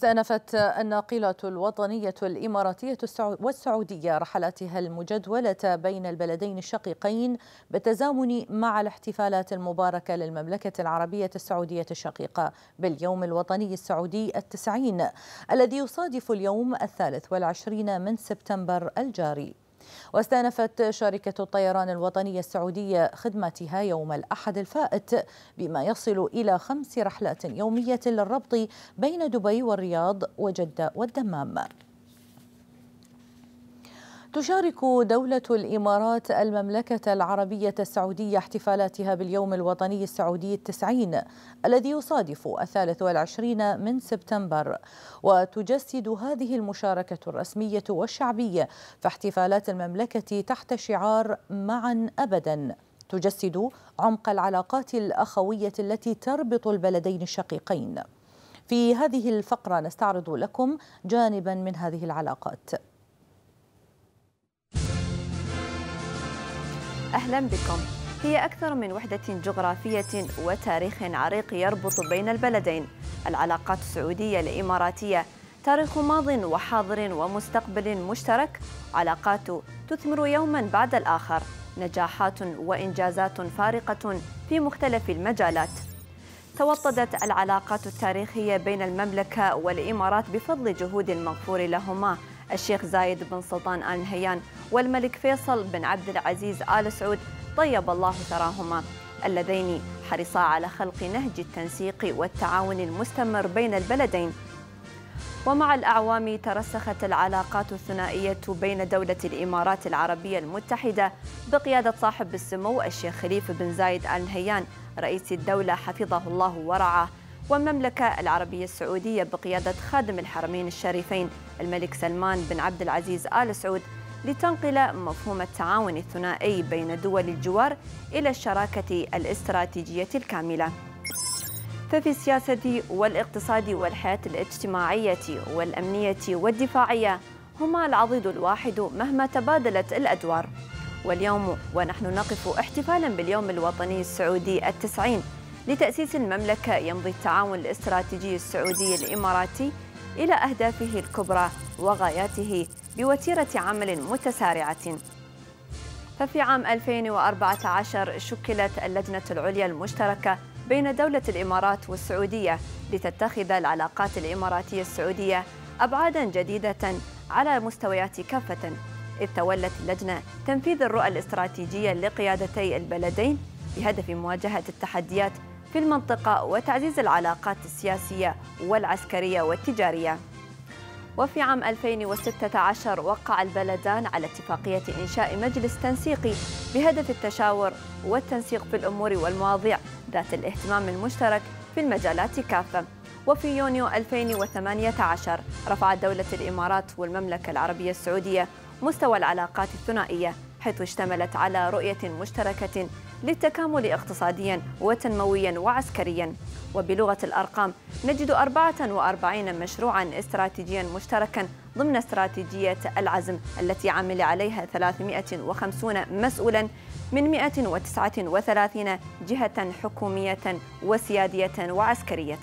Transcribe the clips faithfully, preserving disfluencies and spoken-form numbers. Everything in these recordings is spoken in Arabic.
واستأنفت الناقلة الوطنية الإماراتية والسعودية رحلاتها المجدولة بين البلدين الشقيقين بالتزامن مع الاحتفالات المباركة للمملكة العربية السعودية الشقيقة باليوم الوطني السعودي التسعين الذي يصادف اليوم الثالث والعشرين من سبتمبر الجاري. واستأنفت شركة الطيران الوطنية السعودية خدماتها يوم الأحد الفائت بما يصل إلى خمس رحلات يومية للربط بين دبي والرياض وجدة والدمام. تشارك دولة الإمارات المملكة العربية السعودية احتفالاتها باليوم الوطني السعودي التسعين الذي يصادف الثالث والعشرين من سبتمبر، وتجسد هذه المشاركة الرسمية والشعبية في احتفالات المملكة تحت شعار معا أبدا، تجسد عمق العلاقات الأخوية التي تربط البلدين الشقيقين. في هذه الفقرة نستعرض لكم جانبا من هذه العلاقات. أهلا بكم. هي أكثر من وحدة جغرافية وتاريخ عريق يربط بين البلدين. العلاقات السعودية الإماراتية تاريخ ماض وحاضر ومستقبل مشترك، علاقات تثمر يوما بعد الآخر نجاحات وإنجازات فارقة في مختلف المجالات. توطدت العلاقات التاريخية بين المملكة والإمارات بفضل جهود المغفور لهما الشيخ زايد بن سلطان آل نهيان والملك فيصل بن عبد العزيز آل سعود طيب الله ثراهما، اللذين حرصا على خلق نهج التنسيق والتعاون المستمر بين البلدين. ومع الأعوام ترسخت العلاقات الثنائية بين دولة الإمارات العربية المتحدة بقيادة صاحب السمو الشيخ خليفة بن زايد آل نهيان رئيس الدولة حفظه الله ورعاه، والمملكة العربية السعودية بقيادة خادم الحرمين الشريفين الملك سلمان بن عبد العزيز آل سعود، لتنقل مفهوم التعاون الثنائي بين دول الجوار إلى الشراكة الاستراتيجية الكاملة. ففي السياسة والاقتصاد والحياة الاجتماعية والأمنية والدفاعية هما العضيد الواحد مهما تبادلت الأدوار. واليوم ونحن نقف احتفالا باليوم الوطني السعودي التسعين لتأسيس المملكة، يمضي التعاون الاستراتيجي السعودي الإماراتي إلى أهدافه الكبرى وغاياته بوتيرة عمل متسارعة. ففي عام ألفين وأربعة عشر شكلت اللجنة العليا المشتركة بين دولة الإمارات والسعودية لتتخذ العلاقات الإماراتية السعودية أبعادا جديدة على مستويات كافة، إذ تولت اللجنة تنفيذ الرؤى الاستراتيجية لقيادتي البلدين بهدف مواجهة التحديات في المنطقة وتعزيز العلاقات السياسية والعسكرية والتجارية. وفي عام ألفين وستة عشر وقع البلدان على اتفاقية إنشاء مجلس تنسيقي بهدف التشاور والتنسيق في الأمور والمواضيع ذات الاهتمام المشترك في المجالات كافة. وفي يونيو ألفين وثمانية عشر رفعت دولة الإمارات والمملكة العربية السعودية مستوى العلاقات الثنائية، حيث اشتملت على رؤية مشتركة للتكامل اقتصاديا وتنمويا وعسكريا. وبلغة الأرقام نجد أربعة وأربعين مشروعا استراتيجيا مشتركا ضمن استراتيجية العزم التي عمل عليها ثلاثمائة وخمسين مسؤولا من مائة وتسعة وثلاثين جهة حكومية وسيادية وعسكرية.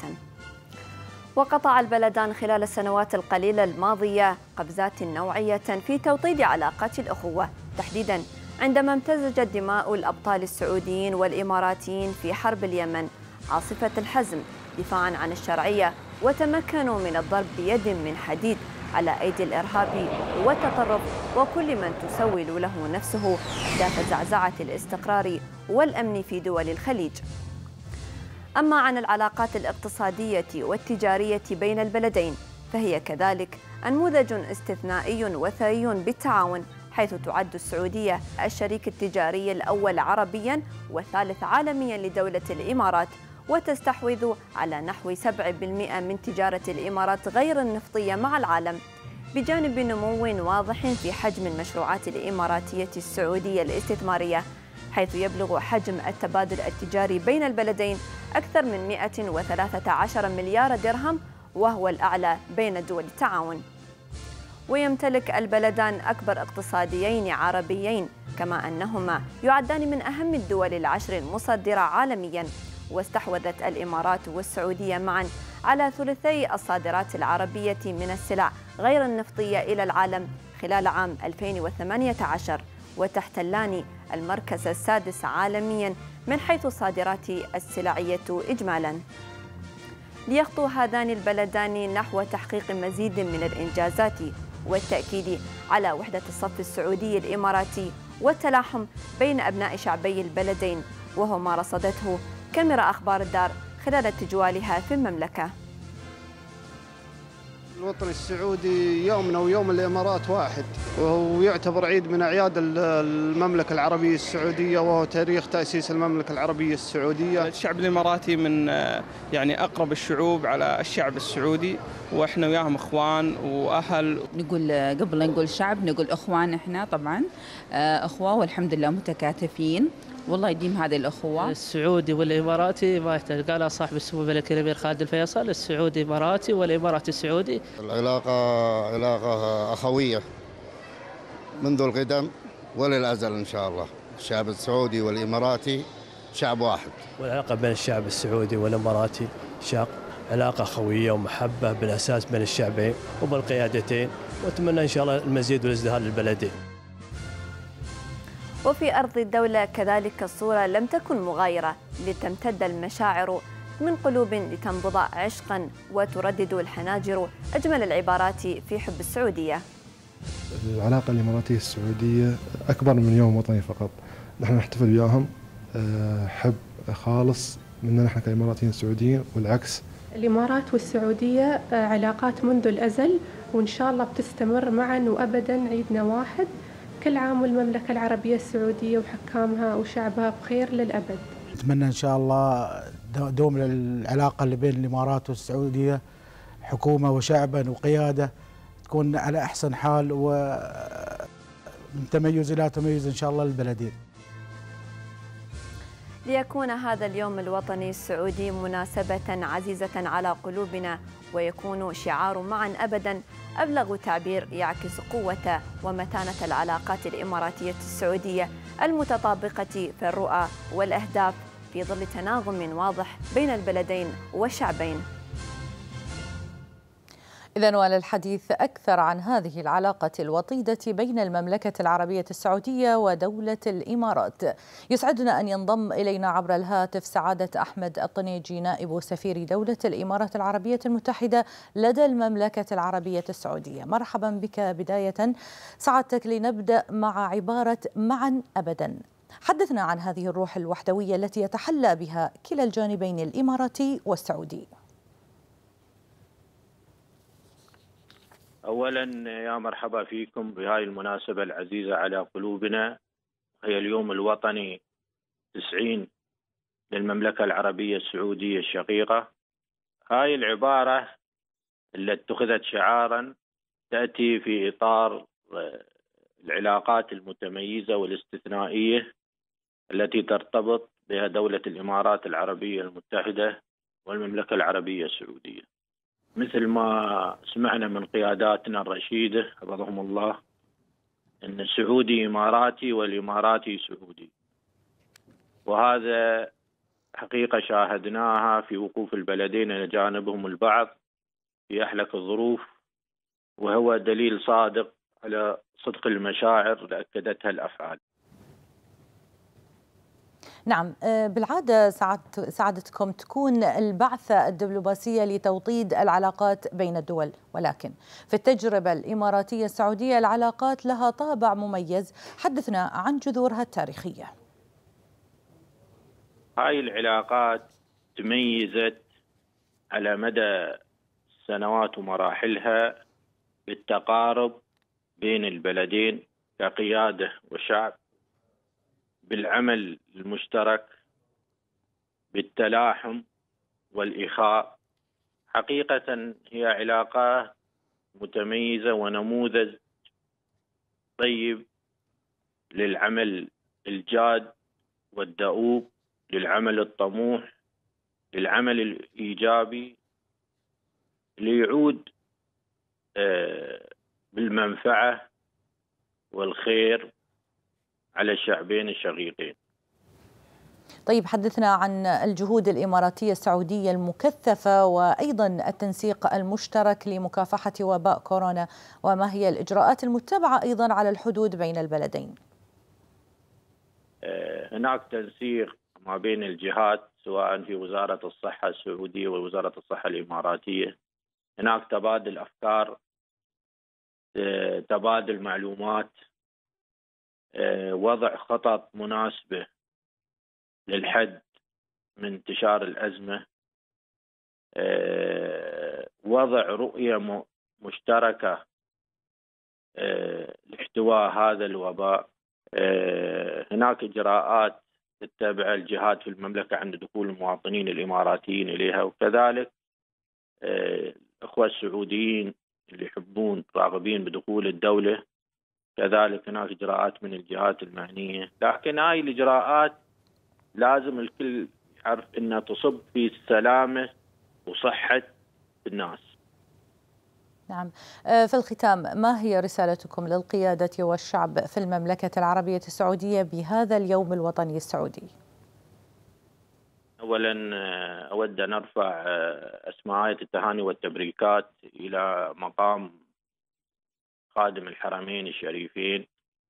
وقطع البلدان خلال السنوات القليلة الماضية قفزات نوعية في توطيد علاقات الأخوة، تحديدا عندما امتزجت دماء الأبطال السعوديين والإماراتيين في حرب اليمن عاصفة الحزم دفاعا عن الشرعية، وتمكنوا من الضرب بيد من حديد على أيدي الإرهاب والتطرف وكل من تسول له نفسه أهداف زعزعة الاستقرار والأمن في دول الخليج. أما عن العلاقات الاقتصادية والتجارية بين البلدين فهي كذلك نموذج استثنائي وثري بالتعاون، حيث تعد السعودية الشريك التجاري الأول عربيا والثالث عالميا لدولة الإمارات، وتستحوذ على نحو سبعة بالمئة من تجارة الإمارات غير النفطية مع العالم، بجانب نمو واضح في حجم المشروعات الإماراتية السعودية الاستثمارية، حيث يبلغ حجم التبادل التجاري بين البلدين أكثر من مائة وثلاثة عشر مليار درهم، وهو الأعلى بين دول التعاون. ويمتلك البلدان أكبر اقتصاديين عربيين، كما أنهما يعدان من أهم الدول العشر المصدرة عالمياً. واستحوذت الإمارات والسعودية معاً على ثلثي الصادرات العربية من السلع غير النفطية إلى العالم خلال عام ألفين وثمانية عشر، وتحتلان المركز السادس عالمياً من حيث الصادرات السلعية إجمالاً. ليخطو هذان البلدان نحو تحقيق مزيد من الإنجازات والتأكيد على وحدة الصف السعودي الإماراتي والتلاحم بين أبناء شعبي البلدين، وهو ما رصدته كاميرا أخبار الدار خلال تجوالها في المملكة. الوطن السعودي يومنا ويوم الإمارات واحد، وهو يعتبر عيد من أعياد المملكة العربية السعودية، وهو تاريخ تأسيس المملكة العربية السعودية. الشعب الإماراتي من يعني أقرب الشعوب على الشعب السعودي، وإحنا وياهم إخوان وأهل. نقول قبل نقول شعب نقول إخوان، إحنا طبعا إخوة والحمد لله متكاتفين، والله يديم هذه الأخوة. السعودي والإماراتي ما يحتاج، قالها صاحب السمو الملك الأمير خالد الفيصل، السعودي إماراتي والإماراتي سعودي. العلاقة علاقة أخوية منذ القدم وللأزل إن شاء الله. الشعب السعودي والإماراتي شعب واحد، والعلاقة بين الشعب السعودي والإماراتي شاق علاقة خوية ومحبة بالأساس بين الشعبين وبالقيادتين، وأتمنى إن شاء الله المزيد والازدهار للبلدين. وفي أرض الدولة كذلك الصورة لم تكن مغايرة، لتمتد المشاعر من قلوب لتنبض عشقا وتردد الحناجر أجمل العبارات في حب السعودية. العلاقة الإماراتية السعودية أكبر من يوم وطني فقط، نحن نحتفل وياهم حب خالص مننا نحن كإماراتيين سعوديين والعكس. الإمارات والسعودية علاقات منذ الأزل، وإن شاء الله بتستمر معا وأبدا، عيدنا واحد. كل عام والمملكة العربية السعودية وحكامها وشعبها بخير للأبد. نتمنى إن شاء الله دوم العلاقة اللي بين الإمارات والسعودية، حكومة وشعبا وقيادة، تكون على أحسن حال ومن تميز إلى تميز إن شاء الله للبلدين. ليكون هذا اليوم الوطني السعودي مناسبة عزيزة على قلوبنا، ويكون شعار معا أبدا أبلغ تعبير يعكس قوة ومتانة العلاقات الإماراتية السعودية المتطابقة في الرؤى والأهداف في ظل تناغم واضح بين البلدين والشعبين. إذن وللحديث أكثر عن هذه العلاقة الوطيدة بين المملكة العربية السعودية ودولة الإمارات، يسعدنا أن ينضم إلينا عبر الهاتف سعادة أحمد الطنيجي نائب سفير دولة الإمارات العربية المتحدة لدى المملكة العربية السعودية. مرحبا بك. بداية سعادتك، لنبدأ مع عبارة معا أبدا، حدثنا عن هذه الروح الوحدوية التي يتحلى بها كلا الجانبين الإماراتي والسعودي. أولا يا مرحبا فيكم بهذه المناسبة العزيزة على قلوبنا، هي اليوم الوطني تسعين للمملكة العربية السعودية الشقيقة. هاي العبارة اللي اتخذت شعارا تأتي في إطار العلاقات المتميزة والاستثنائية التي ترتبط بها دولة الإمارات العربية المتحدة والمملكة العربية السعودية. مثل ما سمعنا من قياداتنا الرشيدة حفظهم الله، أن السعودي إماراتي والإماراتي سعودي، وهذا حقيقة شاهدناها في وقوف البلدين إلى جانبهم البعض في أحلك الظروف، وهو دليل صادق على صدق المشاعر اللي أكدتها الأفعال. نعم، بالعادة سعادتكم تكون البعثة الدبلوماسية لتوطيد العلاقات بين الدول، ولكن في التجربة الإماراتية السعودية العلاقات لها طابع مميز. حدثنا عن جذورها التاريخية. هاي العلاقات تميزت على مدى السنوات ومراحلها بالتقارب بين البلدين كقيادة وشعب، بالعمل المشترك، بالتلاحم والإخاء. حقيقة هي علاقة متميزة ونموذج طيب للعمل الجاد والدؤوب، للعمل الطموح، للعمل الإيجابي، ليعود بالمنفعة والخير على الشعبين الشقيقين. طيب حدثنا عن الجهود الإماراتية السعودية المكثفة وأيضا التنسيق المشترك لمكافحة وباء كورونا، وما هي الإجراءات المتبعة أيضا على الحدود بين البلدين؟ هناك تنسيق ما بين الجهات سواء في وزارة الصحة السعودية ووزارة الصحة الإماراتية. هناك تبادل أفكار، تبادل معلومات، وضع خطط مناسبة للحد من انتشار الأزمة، وضع رؤية مشتركة لاحتواء هذا الوباء. هناك إجراءات تتبع الجهات في المملكة عند دخول المواطنين الإماراتيين إليها، وكذلك الأخوة السعوديين اللي يحبون راغبين بدخول الدولة كذلك هناك إجراءات من الجهات المعنية. لكن هاي الإجراءات لازم الكل يعرف أنها تصب في السلامة وصحة الناس. نعم، في الختام ما هي رسالتكم للقيادة والشعب في المملكة العربية السعودية بهذا اليوم الوطني السعودي؟ أولا أود أن أرفع أسماعية التهاني والتبريكات إلى مقام خادم الحرمين الشريفين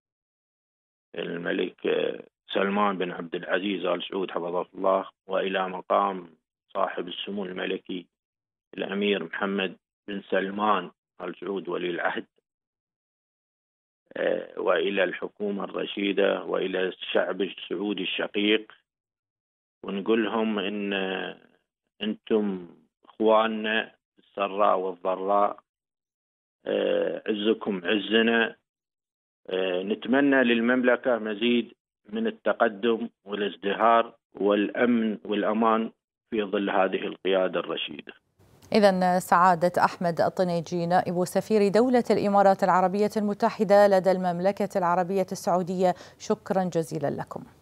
الملك سلمان بن عبد العزيز آل سعود حفظه الله، وإلى مقام صاحب السمو الملكي الأمير محمد بن سلمان آل سعود ولي العهد، وإلى الحكومة الرشيدة وإلى الشعب السعودي الشقيق، ونقول لهم إن أنتم إخواننا بالسراء والضراء، عزكم عزنا. نتمنى للمملكة مزيد من التقدم والازدهار والأمن والأمان في ظل هذه القيادة الرشيدة. إذن سعادة أحمد الطنيجي نائب سفير دولة الإمارات العربية المتحدة لدى المملكة العربية السعودية، شكرا جزيلا لكم.